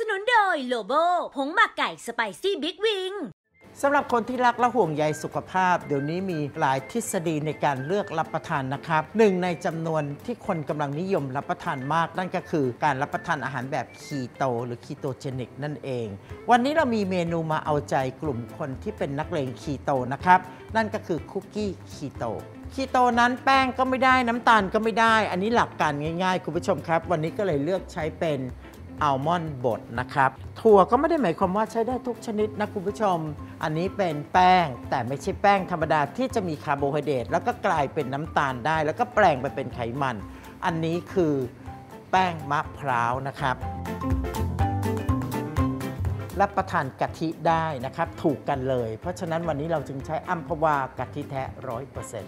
นุนโดยโลโบผงหมักไก่สไปซี่บิ๊กวิงสำหรับคนที่รักและห่วงใยสุขภาพเดี๋ยวนี้มีหลายทฤษฎีในการเลือกรับประทานนะครับหนึ่งในจำนวนที่คนกำลังนิยมรับประทานมากนั่นก็คือการรับประทานอาหารแบบคีโตหรือคีโตเจนิกนั่นเองวันนี้เรามีเมนูมาเอาใจกลุ่มคนที่เป็นนักเลงคีโตนะครับนั่นก็คือคุกกี้คีโตคีโตนั้นแป้งก็ไม่ได้น้ำตาลก็ไม่ได้อันนี้หลักการง่ายๆคุณผู้ชมครับวันนี้ก็เลยเลือกใช้เป็นอัลมอนด์บดนะครับถั่วก็ไม่ได้หมายความว่าใช้ได้ทุกชนิดนะคุณผู้ชมอันนี้เป็นแป้งแต่ไม่ใช่แป้งธรรมดาที่จะมีคาร์โบไฮเดรตแล้วก็กลายเป็นน้ำตาลได้แล้วก็แปลงไปเป็นไขมันอันนี้คือแป้งมะพร้าวนะครับรับประทานกะทิได้นะครับถูกกันเลยเพราะฉะนั้นวันนี้เราจึงใช้อัมพวากะทิแท้ 100%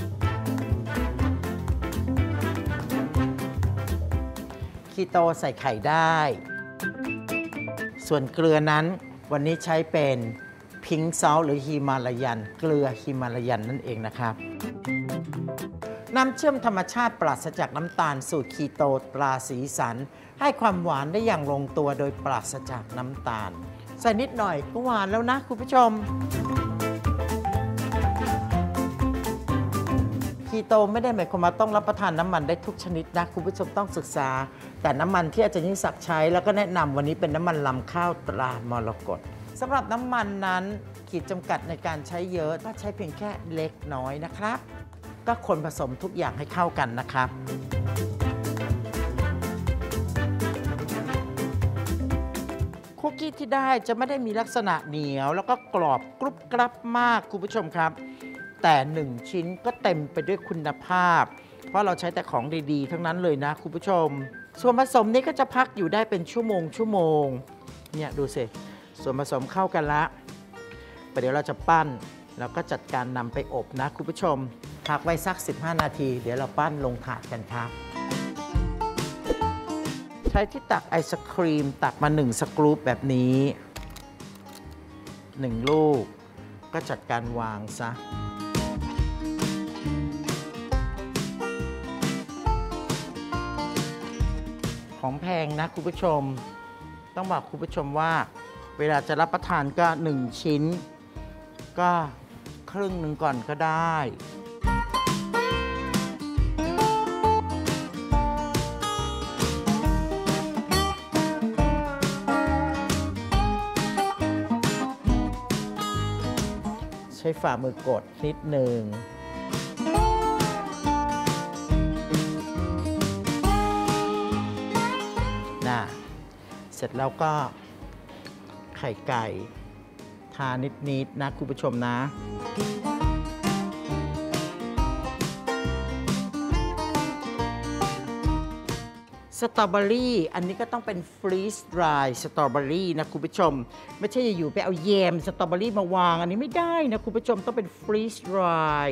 คีโตใส่ไข่ได้ส่วนเกลือนั้นวันนี้ใช้เป็นพิงค์ซอลต์หรือฮิมาลายันเกลือฮิมาลายันนั่นเองนะครับน้ำเชื่อมธรรมชาติปราศจากน้ำตาลสูตรคีโตตราสีสันให้ความหวานได้อย่างลงตัวโดยปราศจากน้ำตาลใส่นิดหน่อยก็หวานแล้วนะคุณผู้ชมคีโตไม่ได้หมายความว่าต้องรับประทานน้ำมันได้ทุกชนิดนะคุณผู้ชมต้องศึกษาแต่น้ำมันที่อาจารย์ยิ่งศักดิ์ใช้แล้วก็แนะนำวันนี้เป็นน้ำมันลำข้าวตรามรกตสำหรับน้ำมันนั้นขีดจำกัดในการใช้เยอะก็ใช้เพียงแค่เล็กน้อยนะครับก็คนผสมทุกอย่างให้เข้ากันนะครับคุกกี้ที่ได้จะไม่ได้มีลักษณะเหนียวแล้วก็กรอบกรุบกรับมากคุณผู้ชมครับแต่1ชิ้นก็เต็มไปด้วยคุณภาพเพราะเราใช้แต่ของดีๆทั้งนั้นเลยนะคุณผู้ชมส่วนผสมนี้ก็จะพักอยู่ได้เป็นชั่วโมงเนี่ยดูสิส่วนผสมเข้ากันละเดี๋ยวเราจะปั้นแล้วก็จัดการนำไปอบนะคุณผู้ชมพักไว้สัก15นาทีเดี๋ยวเราปั้นลงถาดกันครับใช้ที่ตักไอศครีมตักมา1สกรูปแบบนี้1ลูกก็จัดการวางซะของแพงนะคุณผู้ชมต้องบอกคุณผู้ชมว่าเวลาจะรับประทานก็1ชิ้นก็ครึ่งหนึ่งก่อนก็ได้ใช้ฝ่ามือกดนิดหนึ่งเสร็จแล้วก็ไข่ไก่ทานิดนะคุณผู้ชมนะสตรอเบอรี่อันนี้ก็ต้องเป็นฟรีสดรายสตรอเบอรี่นะคุณผู้ชมไม่ใช่อยู่ไปเอาแยมสตรอเบอรี่มาวางอันนี้ไม่ได้นะคุณผู้ชมต้องเป็นฟรีสดราย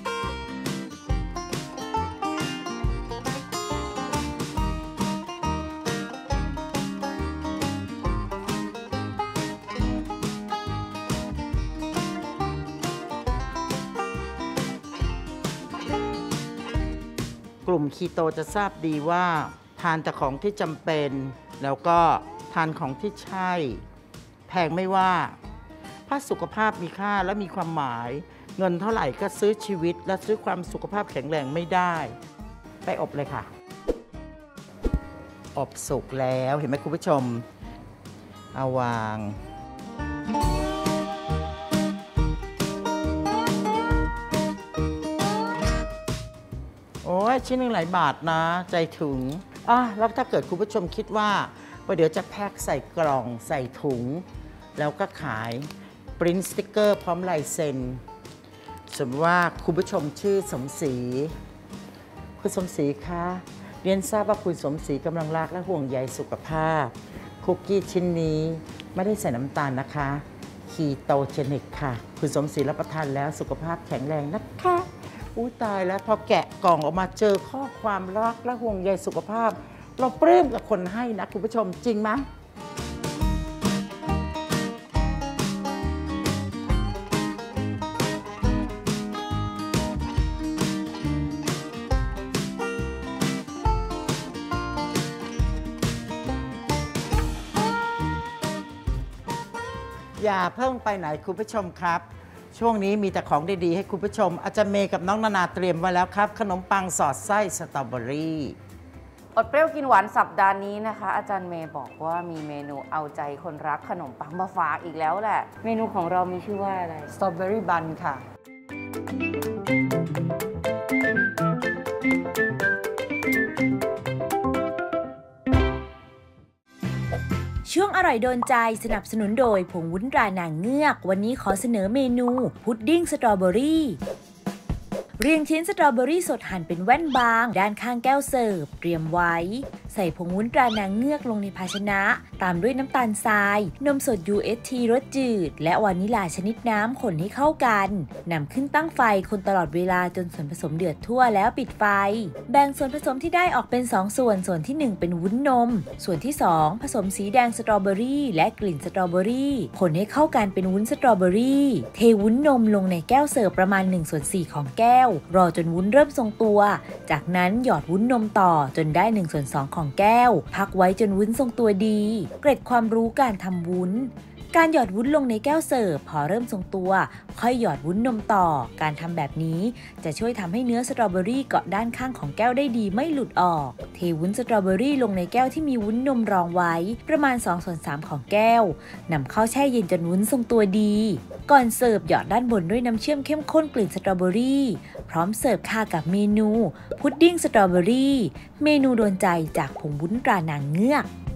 กลุ่มคีโตจะทราบดีว่าทานแต่ของที่จำเป็นแล้วก็ทานของที่ใช่แพงไม่ว่าถ้าสุขภาพมีค่าและมีความหมายเงินเท่าไหร่ก็ซื้อชีวิตและซื้อความสุขภาพแข็งแรงไม่ได้ไปอบเลยค่ะอบสุกแล้วเห็นไหมคุณผู้ชมเอาวางโอ้ยชิ้นหนึ่งหลายบาทนะใจถึงแล้วถ้าเกิดคุณผู้ชมคิดว่าเดี๋ยวจะแพ็คใส่กล่องใส่ถุงแล้วก็ขายปริ้นสติ๊กเกอร์พร้อมลายเซ็นสมมติว่าคุณผู้ชมชื่อสมศรีคุณสมศรีคะเรียนทราบว่าคุณสมศรีกำลังรักและห่วงใยสุขภาพคุกกี้ชิ้นนี้ไม่ได้ใส่น้ำตาลนะคะคีโตเจนิกค่ะคุณสมศรีรับประทานแล้วสุขภาพแข็งแรงนะคะตายแล้วพอแกะกล่องออกมาเจอข้อความรักและห่วงใยสุขภาพเราปลื้มกับคนให้นะคุณผู้ชมจริงไหม คอย่าเพิ่งไปไหนคุณผู้ชมครับ ช่วงนี้มีแต่ของดีๆให้คุณผู้ชม อาจารย์เมย์กับน้องนานาเตรียมไว้แล้วครับขนมปังสอดไส้สตรอเบอรี่อดเปรี้ยวกินหวานสัปดาห์นี้นะคะอาจารย์เมย์บอกว่ามีเมนูเอาใจคนรักขนมปังมาฝากอีกแล้วแหละเมนูของเรามีชื่อว่าอะไรสตรอเบอรี่บันค่ะช่วงอร่อยโดนใจสนับสนุนโดยผงวุ้นตรานางเงือกวันนี้ขอเสนอเมนูพุดดิ้งสตรอเบอรี่เรียงชิ้นสตรอเบอรี่สดหั่นเป็นแว่นบางด้านข้างแก้วเสิร์ฟเตรียมไว้ใส่ผงวุ้นตรานางเงือกลงในภาชนะตามด้วยน้ำตาลทรายนมสด UHT รสจืดและวานิลาชนิดน้ำคนให้เข้ากันนำขึ้นตั้งไฟคนตลอดเวลาจนส่วนผสมเดือดทั่วแล้วปิดไฟแบ่งส่วนผสมที่ได้ออกเป็น2ส่วนที่1เป็นวุ้นนมส่วนที่2ผสมสีแดงสตรอเบอรี่และกลิ่นสตรอเบอรี่คนให้เข้ากันเป็นวุ้นสตรอเบอรี่เทวุ้นนมลงในแก้วเสิร์ฟประมาณ1/4ของแก้วรอจนวุ้นเริ่มทรงตัวจากนั้นหยอดวุ้นนมต่อจนได้1/2ของแก้วพักไว้จนวุ้นทรงตัวดีเกร็ดความรู้การทำวุ้นการหยอดวุ้นลงในแก้วเสิร์ฟพอเริ่มทรงตัวค่อยหยอดวุ้นนมต่อการทำแบบนี้จะช่วยทำให้เนื้อสตรอเบอรี่เกาะด้านข้างของแก้วได้ดีไม่หลุดออกเทวุ้นสตรอเบอรี่ลงในแก้วที่มีวุ้นนมรองไว้ประมาณ2/3ของแก้วนำเข้าแช่เย็นจนวุ้นทรงตัวดีก่อนเสิร์ฟหยอดด้านบนด้วยน้ำเชื่อมเข้มข้นกลิ่นสตรอเบอรี่พร้อมเสิร์ฟค่ะกับเมนูพุดดิ้งสตรอเบอรี่เมนูโดนใจจากผงวุ้นตรานางเงือก